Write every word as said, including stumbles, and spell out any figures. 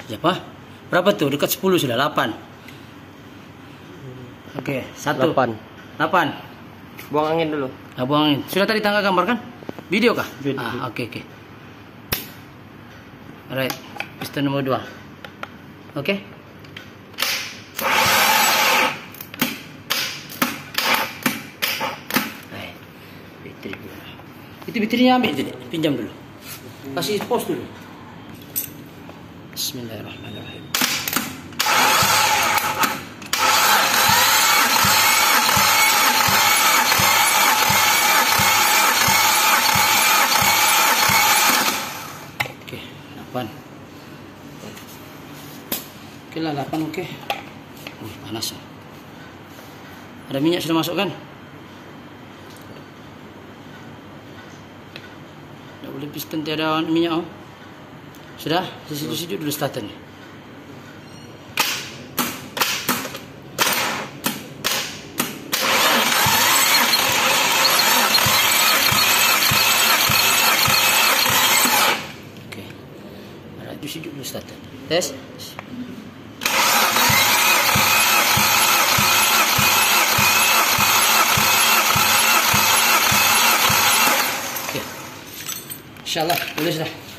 Siapa? Berapa tuh? Dekat sepuluh sudah, delapan. Oke, satu. delapan. delapan. Buang angin dulu. Nah, buang angin. Sudah tadi tangga gambar kan? Video kah? Video. Ah, oke, oke. Alright, piston nomor dua. Oke. Baik. Bateri dulu. Itu baterinya ambil jadi, pinjam dulu. Kasih pos dulu. Bismillahirrahmanirrahim. Oke, delapan. Oke lah, delapan oke. Uh, panas ya. Ada minyak sudah masuk kan? Tidak boleh piston tiada minyak. Oh. Sudah? Sejuk-sejuk dulu starter nih. Oke. Ada sejuk dulu starter. Tes. Oke. Insyaallah boleh sudah.